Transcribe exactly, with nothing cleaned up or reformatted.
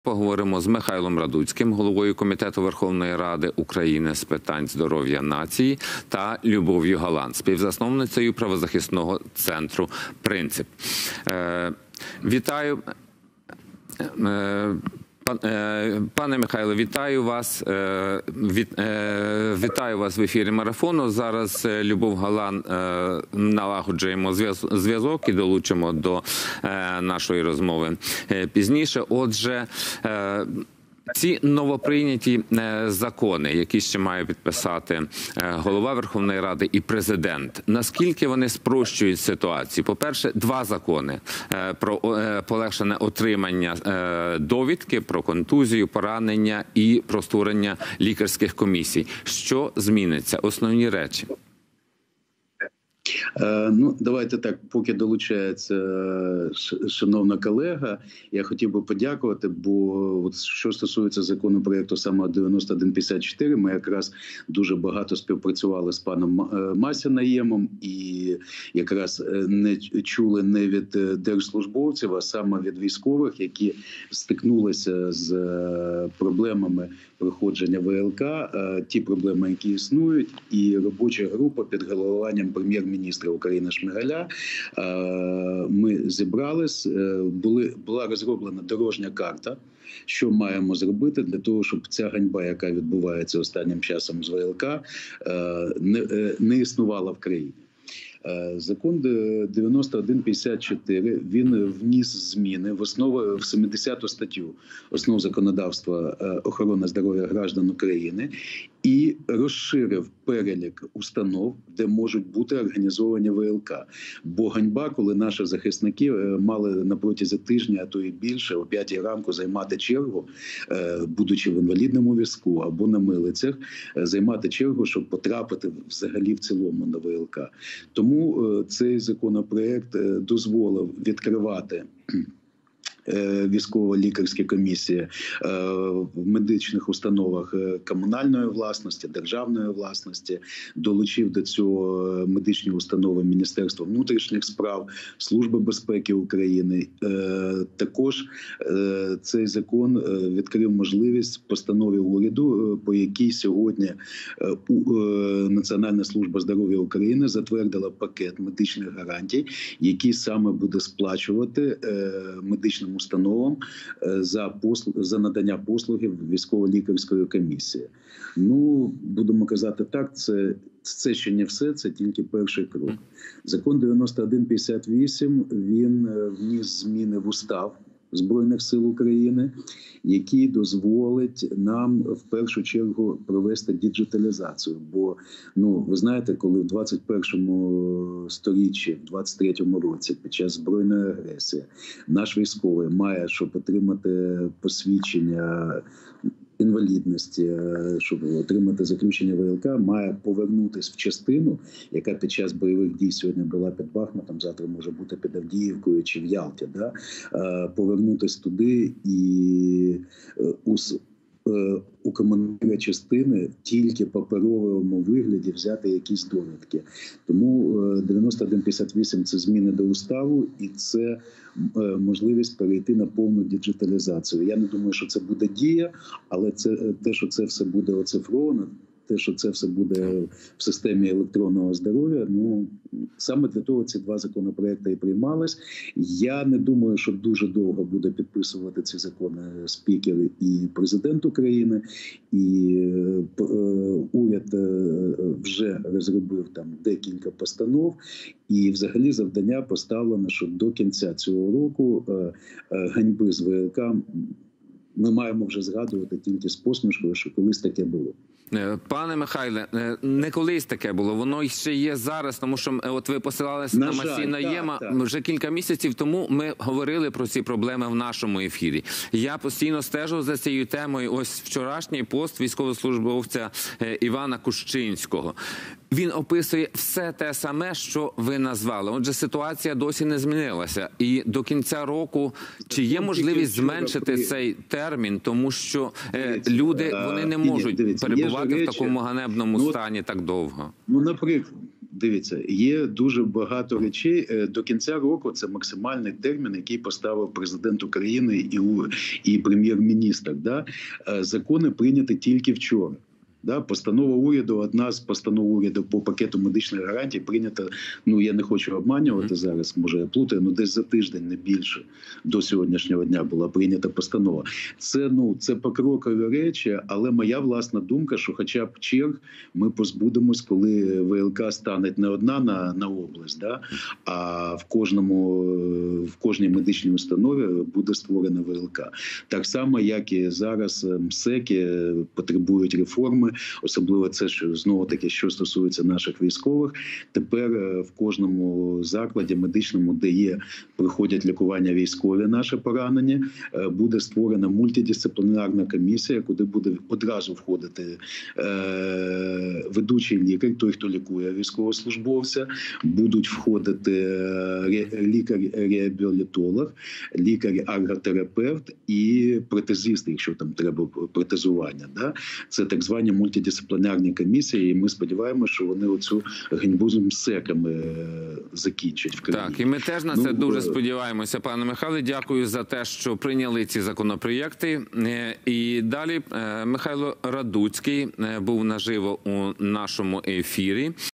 Поговоримо з Михайлом Радуцьким, головою Комітету Верховної Ради України з питань здоров'я нації, та Любов'ю Галан, співзасновницею правозахисного центру «Принцип». Е, вітаю. Е, Пане Михайло, вітаю вас. Вітаю вас в ефірі марафону. Зараз Любов Галан налагоджуємо зв'язок і долучимо до нашої розмови пізніше. Отже, ці новоприйняті закони, які ще має підписати голова Верховної Ради і президент, наскільки вони спрощують ситуацію? По-перше, два закони про полегшене отримання довідки, про контузію, поранення і про створення лікарських комісій. Що зміниться? Основні речі. Ну, давайте так, поки долучається шановна колега, я хотів би подякувати, бо от що стосується законопроекту саме дев'яносто один п'ятдесят чотири, ми якраз дуже багато співпрацювали з паном Масянаємом і якраз не чули не від держслужбовців, а саме від військових, які стикнулися з проблемами проходження ВЛК, ті проблеми, які існують, і робоча група під головуванням прем'єр-міністра України Шмигаля, ми зібрались, були, була розроблена дорожня карта, що маємо зробити для того, щоб ця ганьба, яка відбувається останнім часом з ВЛК, не, не існувала в країні. Закон дев'яносто один п'ятдесят чотири, він вніс зміни в основу, в сімдесяту статтю основ законодавства охорони здоров'я граждан України і розширив перелік установ, де можуть бути організовані ВЛК. Бо ганьба, коли наші захисники мали на протязі тижня, а то і більше, о п'ятій ранку займати чергу, будучи в інвалідному візку або на милицях, займати чергу, щоб потрапити взагалі в цілому на ВЛК. Тому цей законопроект дозволив відкривати військово-лікарські комісії в медичних установах комунальної власності, державної власності, долучив до цього медичні установи Міністерства внутрішніх справ, Служби безпеки України. Також цей закон відкрив можливість постанові уряду, по якій сьогодні Національна служба здоров'я України затвердила пакет медичних гарантій, який саме буде сплачувати медичним установам за послуг, за надання послуги військово-лікарської комісії. Ну, будемо казати так, це, це ще не все, це тільки перший крок. Закон дев'яносто один п'ятдесят вісім, він вніс зміни в устав Збройних сил України, який дозволить нам в першу чергу провести діджиталізацію. Бо, ну, ви знаєте, коли в двадцять першому сторіччі, в двадцять третьому році, під час збройної агресії, наш військовий має, щоб отримати посвідчення інвалідності, щоб отримати заключення ВЛК, має повернутися в частину, яка під час бойових дій сьогодні була під Бахмутом, завтра може бути під Авдіївкою чи в Ялті, да? Повернутися туди і у, у командира частини тільки в паперовому вигляді взяти якісь довідки. Тому дев'яносто один п'ятдесят вісім – це зміни до уставу, і це можливість перейти на повну діджиталізацію. Я не думаю, що це буде дія, але це те, що це все буде оцифровано, те, що це все буде в системі електронного здоров'я, ну, саме для того ці два законопроекти і приймались. Я не думаю, що дуже довго буде підписувати ці закони спікер і президент України, і е, уряд вже розробив там декілька постанов, і взагалі завдання поставлено, що до кінця цього року е, е, ганьби з ВЛК ми маємо вже згадувати тільки з посмішкою, що колись таке було. Пане Михайле, не колись таке було, воно ще є зараз, тому що от ви посилалися на, на Масянаєма. Вже кілька місяців тому ми говорили про ці проблеми в нашому ефірі. Я постійно стежу за цією темою. Ось вчорашній пост військовослужбовця Івана Кущинського. Він описує все те саме, що ви назвали. Отже, ситуація досі не змінилася. І до кінця року, чи є можливість зменшити цей термін, тому що е, люди, вони не можуть перебувати в такому ганебному стані так довго? Ну, наприклад, Дивіться, є дуже багато речей. Е, До кінця року це максимальний термін, який поставив президент України і, у- і прем'єр-міністр. Да? Е, Закони прийняті тільки вчора. Да, постанова уряду, одна з постанов уряду по пакету медичних гарантій прийнята, ну я не хочу обманювати зараз, може я плутаю, ну десь за тиждень, не більше, до сьогоднішнього дня була прийнята постанова. Це, ну, це покрокові речі, але моя власна думка, що хоча б черг ми позбудемось, коли ВЛК стане не одна на, на область, да, а в кожному, в кожній медичній установі буде створена ВЛК. Так само, як і зараз МСЕКи потребують реформи, особливо це, що знову-таки, що стосується наших військових. Тепер е, в кожному закладі медичному, де є, проходять лікування військові наші поранені, е, буде створена мультидисциплінарна комісія, куди буде одразу входити е, ведучий лікар, той, хто лікує військовослужбовця, будуть входити е, ре- лікар-реабілітолог, лікар-арготерапевт і протезист, якщо там треба протезування. Да? Це так звані мультидисциплінарні комісії, і ми сподіваємося, що вони оцю ганьбу з МСЕКами е, закінчать в країні. Так, і ми теж на Ну, це дуже е, сподіваємося, пане Михайле. Дякую за те, що прийняли ці законопроєкти. Е, І далі е, Михайло Радуцький е, був наживо у нашому ефірі.